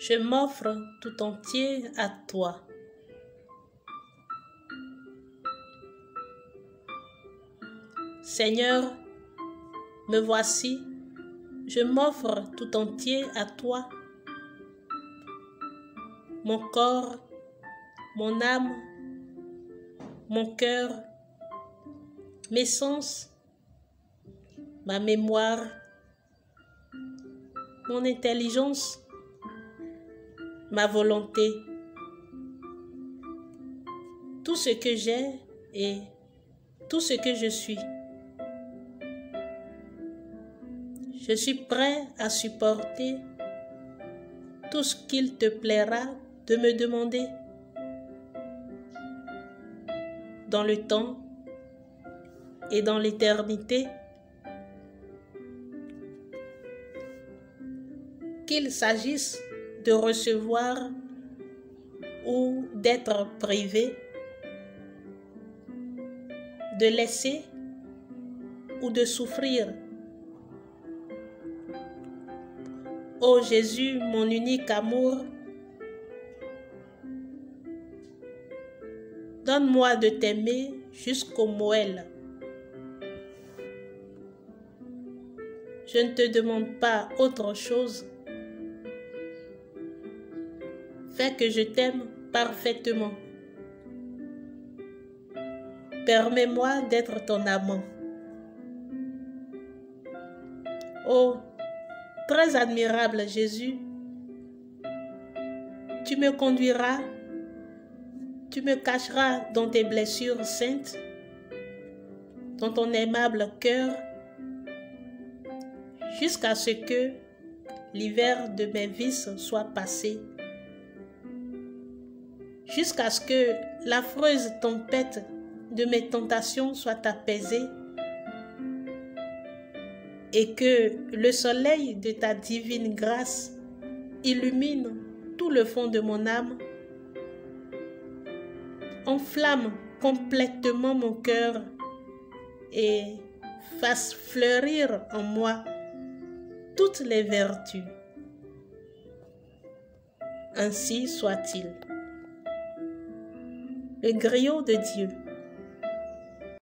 Je m'offre tout entier à toi. Seigneur, me voici, je m'offre tout entier à toi. Mon corps, mon âme, mon cœur, mes sens, ma mémoire, mon intelligence, ma volonté, tout ce que j'ai et tout ce que je suis. Je suis prêt à supporter tout ce qu'il te plaira de me demander dans le temps et dans l'éternité, qu'il s'agisse de recevoir ou d'être privé, de laisser ou de souffrir. Ô Jésus, mon unique amour, donne-moi de t'aimer jusqu'au moelle. Je ne te demande pas autre chose. Fais que je t'aime parfaitement. Permets-moi d'être ton amant. Oh, très admirable Jésus, tu me conduiras, tu me cacheras dans tes blessures saintes, dans ton aimable cœur, jusqu'à ce que l'hiver de mes vices soit passé, jusqu'à ce que l'affreuse tempête de mes tentations soit apaisée et que le soleil de ta divine grâce illumine tout le fond de mon âme, enflamme complètement mon cœur et fasse fleurir en moi toutes les vertus. Ainsi soit-il. Le griot de Dieu.